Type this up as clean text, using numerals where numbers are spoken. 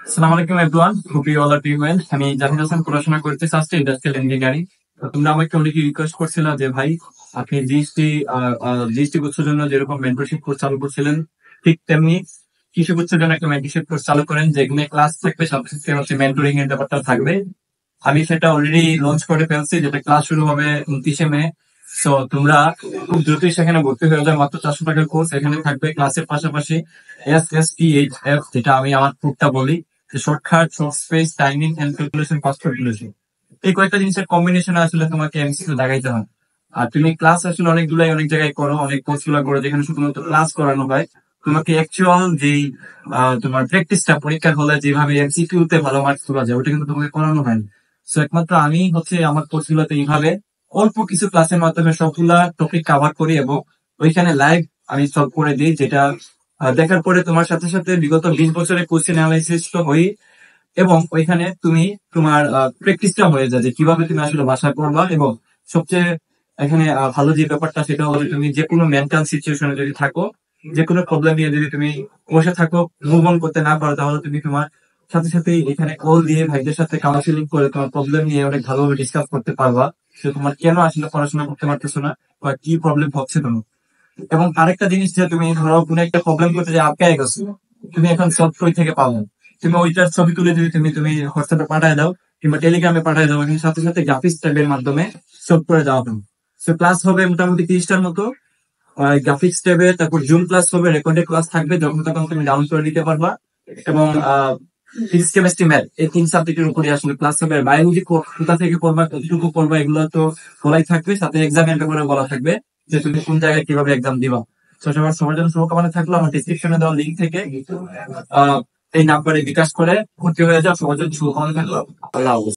আসসালামু আলাইকুম everyone, hope you all are doing well. আমি জাহিদ হাসান, পড়াশোনা করতেছি আজকে ইন্ডাস্ট্রিয়াল ইঞ্জিনিয়ারিং। তো তোমরা আমাকে অনেকে রিকোয়েস্ট করছিল যে ভাই আপনি জিএসটি কোর্সের জন্য যেরকম মেন্টরশিপ কোর্স চালু করছিলেন, ঠিক তেমনি কৃষি কোর্সের জন্য একটা মেন্টরশিপ কোর্স চালু করেন, যেখানে ক্লাস থাকবে, সাথে সাথে হচ্ছে মেন্টরিং এর ব্যাপারটা থাকবে। আমি সেটা অলরেডি লঞ্চ করে ফেলছি, যেটা ক্লাস শুরু হবে 29 মে। তো তোমরা খুব দ্রুতই সেখানে ভর্তি হয়ে যাবে। মাত্র 400 টাকার কোর্স। এখানে থাকবে ক্লাসের পাশাপাশি SSTHF, যেটা আমি আমার প্রুফটা বলি, shortcut, short space, timing and calculation, fast calculation. এই কয়েকটা জিনিসের কম্বিনেশন আসলে তোমাকে এমসিকিউ দেখাইতে হয়। আর তুমি ক্লাস আসলে অনেকগুলাই অনেক জায়গায় করো, অনেক কোর্স গুলো করো যেখানে শুধুমাত্র ক্লাস করানো হয়। তোমাকে অ্যাকচুয়াল যেই তোমার প্র্যাকটিসটা পরীক্ষার হলে যেভাবে এমসিকিউ তে ভালো মার্কস তোলা যায়, ওটা কিন্তু তোমাকে করানো হয় না। তো একমাত্র আমি হচ্ছে আমার কোর্স গুলোতে এইভাবে অল্প কিছু ক্লাসের মাধ্যমে সবগুলা টপিক কাভার করি এবং ওইখানে লাইভ আমি সলভ করে দিই, যেটা দেখার পরে তোমার সাথে সাথে বিগত 20 বছরের কোশ্চেন অ্যানালাইসিস তো হই, এবং ওইখানে তুমি তোমার প্র্যাকটিসটা হয়ে যায় যে কিভাবে তুমি আসলে বাসায় পড়বা। এবং সবচেয়ে এখানে ভালো যে ব্যাপারটা, সেটা হলো তুমি যে কোনো মেন্টাল সিচুয়েশনে যদি থাকো, যে কোনো প্রবলেম নিয়ে যদি তুমি বসে থাকো, মুভ অন করতে না পারো, তাহলে তুমি তোমার সাথে সাথে এখানে কল দিয়ে ভাইদের সাথে কাউন্সিলিং করে তোমার প্রবলেম নিয়ে অনেক ভালোভাবে ডিসকাস করতে পারবা। সে তোমার কেন আসলে পড়াশোনা করতে পারতেছো না বা কি প্রবলেম হচ্ছে তোমার। এবং আরেকটা জিনিস, যে তুমি ধরো কোনো একটা প্রবলেম করতে যে আটকায় গেছো, তুমি এখন সলভ কই থেকে পাবো? তুমি ওইটার ছবি তুলে যদি তুমি তুমি হোয়াটসঅ্যাপে পাঠায় দাও কিংবা টেলিগ্রামে পাঠায় দাও, এখানে সাথে সাথে গ্রাফিক্স ট্যাবের মাধ্যমে সলভ করে দেওয়া হবে। তো ক্লাস হবে মোটামুটি 30টার মতো। গ্রাফিক্স ট্যাবে তারপর জুম ক্লাস হবে, রেকর্ডেড ক্লাস থাকবে, যখন তখন তুমি ডাউন করে নিতে পারবা। এবং ফিজিক্স, কেমিস্ট্রি, ম্যাথ, এই 3 সাবজেক্টের উপরে আসলে ক্লাস হবে। বায়োলজি কোথা থেকে পড়বা, কতটুকু পড়বা, এগুলো তো বলাই থাকবে। সাথে এক্সামের ব্যাপারে বলা থাকবে যে তুমি কোন জায়গায় কিভাবে এক্সাম দিবা। তো সবার সবার জন্য শুভকামনা থাকলো। আমার ডিসক্রিপশনে দেওয়া লিঙ্ক থেকে আহ এই নাম্বারে বিকাশ করে ভর্তি হয়ে যাও। সবার জন্য শুভকামনা থাকলো। আল্লাহ হাফেজ।